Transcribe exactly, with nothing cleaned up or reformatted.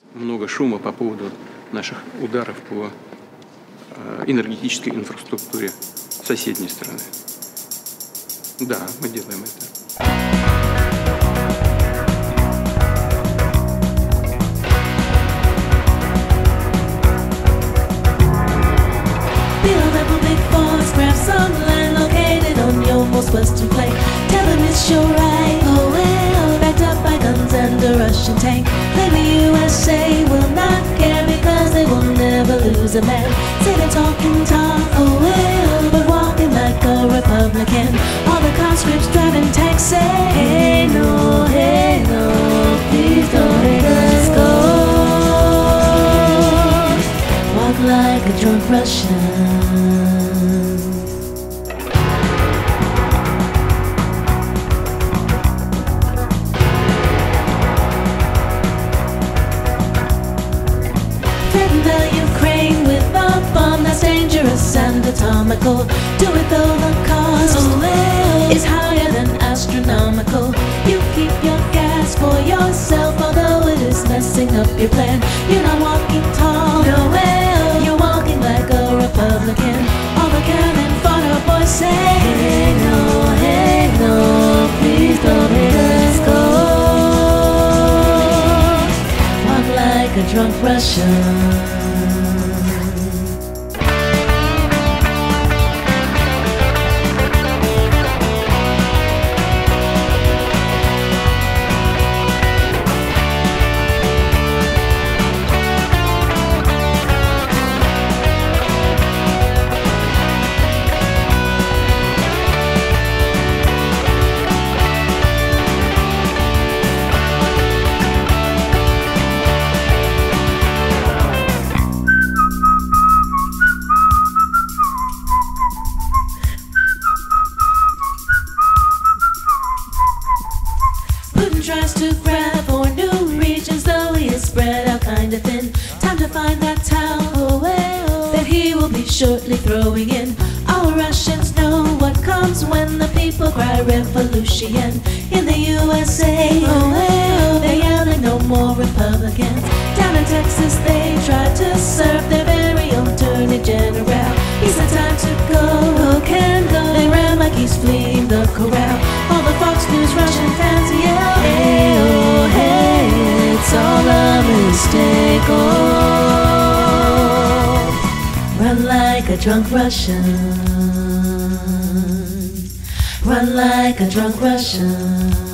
много шума по поводу наших ударов по энергетической инфраструктуре соседней страны. Да, мы делаем это. Western plate. Tell them it's your right. Oh well, backed up by guns and a Russian tank. Then the U S A will not care because they will never lose a man. Say they're talking talk, oh well, but walking like a Republican. All the conscripts driving tanks say, hey no, hey no, please don't let us go. Walk like a drunk Russian. The Ukraine with a bomb that's dangerous and atomical. Do it though the cost oh, is higher than astronomical. You keep your gas for yourself, although it is messing up your plan. You're not walking tall, no well, you're walking like a Republican. All the cannon fodder boys say, hey no, hey no, please don't let us go. Walk like a drunk Russian. Tries to grab for new regions, though he is spread out kind of thin. Time to find that town, oh well, that he will be shortly throwing in. Our Russians know what comes when the people cry revolution. In the U S A, oh well, they're yelling no more Republicans. Down in Texas they try to serve their very own attorney general. He said time to go, who can go? They ran like he's fleeing the corral. All the Fox News Russian fans yell, hey oh hey, it's all a mistake, oh. Run like a drunk Russian. Run like a drunk Russian.